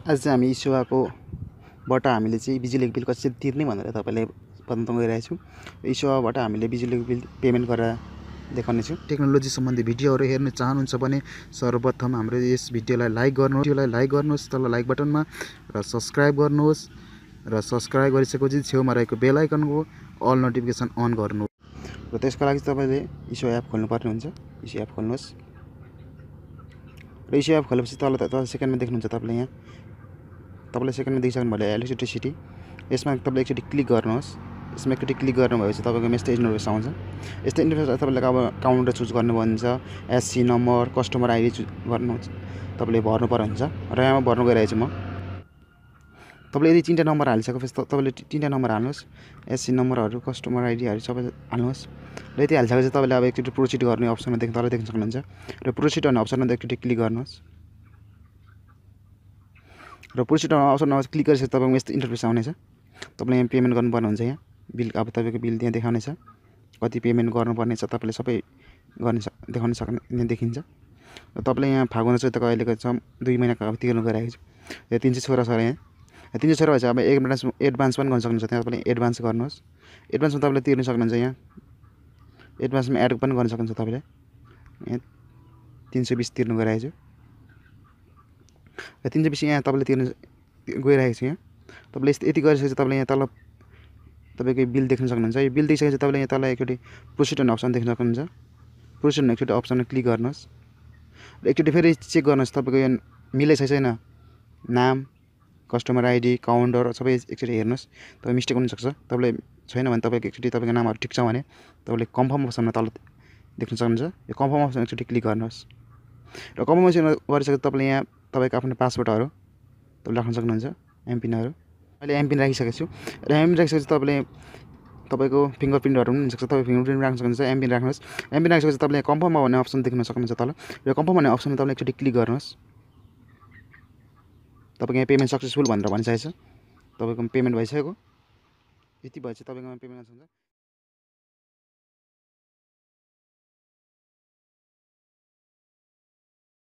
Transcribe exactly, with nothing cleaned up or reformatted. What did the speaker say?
आज चाहिँ हामी इसेवाको बाट हामीले चाहिँ बिजुलीको बिल कसरी तिर्ने भनेर तपाईँलाई बताउन गइरहेको छु। इसेवाबाट हामीले बिजुलीको बिल पेमेन्ट गरेर देखाउने छु। टेक्नोलोजी सम्बन्धी भिडियोहरू हेर्न चाहनुहुन्छ भने सर्वप्रथम हाम्रो यस भिडियोलाई लाइक गर्नुहोस् भिडियोलाई लाइक गर्नुहोस् तल लाइक बटनमा र सब्स्क्राइब गर्नुहोस् र सब्स्क्राइब गरिसकेपछि छेउमा रहेको बेल आइकनको अल नोटिफिकेसन अन गर्नुहोस्। र त्यसको लागि तपाईँले इसेवा एप खोल्नुपर्ने हुन्छ। इसेवा एप खोल्नुहोस् र इसेवा एप खोलेपछि तल तल सेकेन्डमा देख्नुहुन्छ तपाईँले यहाँ तपाईँले सेकेन्डमा देखिसक्नु भयो इलेक्ट्रिसिटी। यसमा तपाईँले एकचोटि क्लिक गर्नुहोस्। यसमा एकचोटि क्लिक गर्नुभएपछि तपाईँको यस्तो इन्टरफेस आउँछ। यस्तो इन्टरफेस तपाईँले अब काउन्टर चुज गर्नु भन्छ, SC number, customer ID choose गर्नु तपाईँले भर्नुपर्ने हुन्छ। र यहाँ भर्नु गइरहेको छु म। तपाईँले यदि तिनवटा नम्बर हालिसकेपछि तपाईँले तिनवटा नम्बर हाल्नुहोस्, एससी नम्बरहरू, कस्टमर आइडीहरू सबै हाल्नुहोस्। र यति हालिसकेपछि तपाईँले अब एकचोटि प्रोसिड गर्ने अप्सनमा देख्नु तल देख्न सक्नुहुन्छ। र प्रोसिड गर्ने अप्सनमा एकचोटि क्लिक गर्नुहोस्। र प्रोसिड अप्सनमा क्लिक गरिसकेपछि तपाईँको यस्तो इन्टरफेस आउनेछ। तपाईँले यहाँ पेमेन्ट गर्नुपर्ने हुन्छ। यहाँ बिल अब तपाईँको बिल त्यहाँ देखाउनेछ, कति पेमेन्ट गर्नुपर्ने छ तपाईँले सबै गर्ने देखाउन सक्ने यहाँ देखिन्छ। र तपाईँले यहाँ फागुन चैतको अहिलेको छ दुई महिनाको अब तिर्नु गइरहेको छु। यो तिन सय सोह्र छ यहाँ तिन सय सोह्र भएपछि अब एडभान्स एडभान्स पनि गर्न सक्नुहुन्छ। त्यहाँ तपाईँले एडभान्स गर्नुहोस्। एडभान्समा तपाईँले तिर्न सक्नुहुन्छ। यहाँ एडभान्समा एड पनि गर्न सक्नुहुन्छ। तपाईँले यहाँ तिन सय बिस तिर्नु गइरहेको छु। र तिन सय बिस यहाँ तपाईँले तिर्नु गइरहेको छु। यहाँ तपाईँले यस्तो यति गरिसकेपछि तपाईँले यहाँ तल तपाईँको बिल देख्न सक्नुहुन्छ। यो बिल देखिसकेपछि तपाईँले यहाँ तल एकचोटि प्रोसिड भन्ने अप्सन देख्न सक्नुहुन्छ। प्रोसिड भन्ने एकचोटि अप्सनमा क्लिक गर्नुहोस् र एकचोटि फेरि चेक गर्नुहोस् तपाईँको यो मिलेछ छैन, नाम, कस्टमर आइडी, काउन्टर सबै एकचोटि हेर्नुहोस्। तपाईँ मिस्टेक हुनसक्छ। तपाईँले छैन भने तपाईँको एकचोटि तपाईँको नामहरू ठिक छ भने तपाईँले कन्फर्म अप्सनमा तल देख्न सक्नुहुन्छ। यो कन्फर्म अप्सन एकचोटि क्लिक गर्नुहोस्। र कन्फर्म अप्सन गरिसकेपछि तपाईँले यहाँ तपाईँको आफ्नो पासवर्डहरू तपाईँले राख्न सक्नुहुन्छ, एमपिनहरू। मैले एमपिन राखिसकेको छु। र एमपिन राखिसकेपछि तपाईँले तपाईँको फिङ्गरप्रिन्टहरू पनि हुनसक्छ। तपाईँ फिङ्गरप्रिन्ट राख्न सक्नुहुन्छ। एमपिन राख्नुहोस्। एमपिन राखिसकेपछि तपाईँले कन्फर्म भन्ने अप्सन देख्न सक्नुहुन्छ तल। र कन्फर्म भन्ने अप्सनमा तपाईँले एकचोटि क्लिक गर्नुहोस्। तपाईँको यहाँ पेमेन्ट सक्सेसफुल भनेर भनिसकेको छ। तपाईँको पेमेन्ट भइसक्यो। यति भएपछि तपाईँकोमा पेमेन्ट हुन्छ।